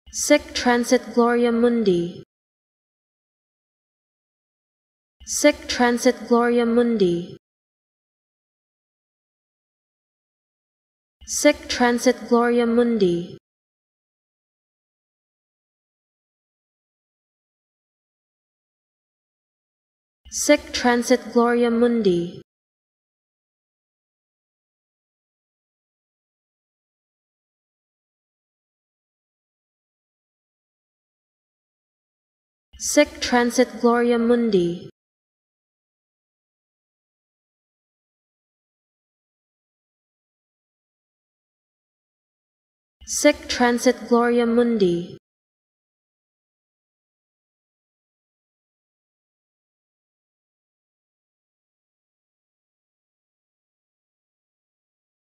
Sic Transit Gloria Mundi. Sic Transit Gloria Mundi. Sic Transit Gloria Mundi. Sic Transit Gloria Mundi. Sic Transit Gloria Mundi. Sic Transit Gloria Mundi.